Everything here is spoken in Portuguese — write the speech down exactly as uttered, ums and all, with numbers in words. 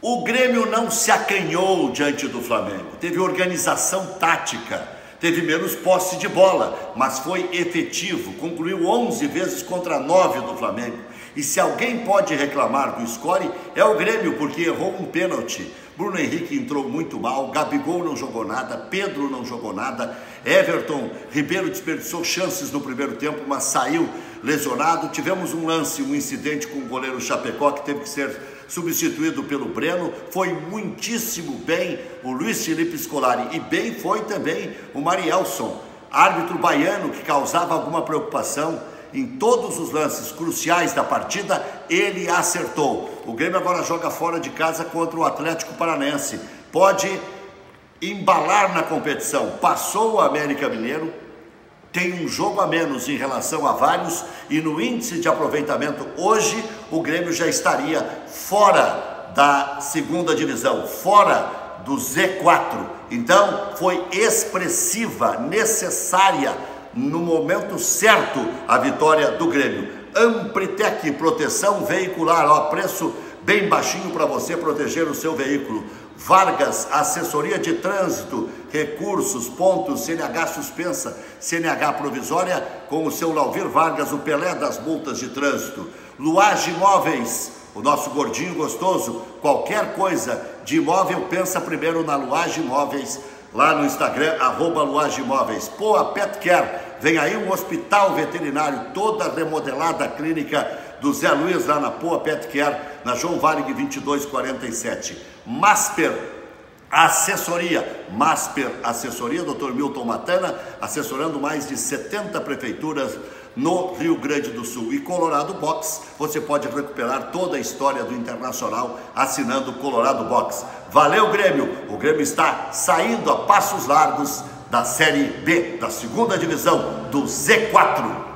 O Grêmio não se acanhou diante do Flamengo, teve organização tática, teve menos posse de bola, mas foi efetivo, concluiu onze vezes contra nove do Flamengo. E se alguém pode reclamar do score, é o Grêmio, porque errou um pênalti. Bruno Henrique entrou muito mal, Gabigol não jogou nada, Pedro não jogou nada, Everton Ribeiro desperdiçou chances no primeiro tempo, mas saiu lesionado. Tivemos um lance, um incidente com o goleiro Chapecó, que teve que ser substituído pelo Breno. Foi muitíssimo bem o Luiz Felipe Scolari, e bem foi também o Marielson, árbitro baiano, que causava alguma preocupação. Em todos os lances cruciais da partida, ele acertou. O Grêmio agora joga fora de casa contra o Atlético Paranaense. Pode embalar na competição. Passou o América Mineiro, tem um jogo a menos em relação a vários, e no índice de aproveitamento hoje, o Grêmio já estaria fora da segunda divisão, fora do Z quatro. Então, foi expressiva, necessária, no momento certo, a vitória do Grêmio. Ampritec, proteção veicular, ó, preço bem baixinho para você proteger o seu veículo. Vargas, assessoria de trânsito, recursos, pontos, C N H suspensa, C N H provisória, com o seu Lauvir Vargas, o Pelé das multas de trânsito. Luage Imóveis, o nosso gordinho gostoso, qualquer coisa de imóvel, pensa primeiro na Luage Imóveis, lá no Instagram, arroba Luage Imóveis. Poa Pet Care, vem aí um hospital veterinário, toda remodelada, a clínica do Zé Luiz, lá na Poa Pet Care, na João Varig vinte e dois quarenta e sete. Masper Assessoria, Masper Assessoria, doutor Milton Matana, assessorando mais de setenta prefeituras no Rio Grande do Sul. E Colorado Box, você pode recuperar toda a história do Internacional assinando Colorado Box. Valeu, Grêmio! O Grêmio está saindo a passos largos da Série B, da segunda divisão, do Z quatro.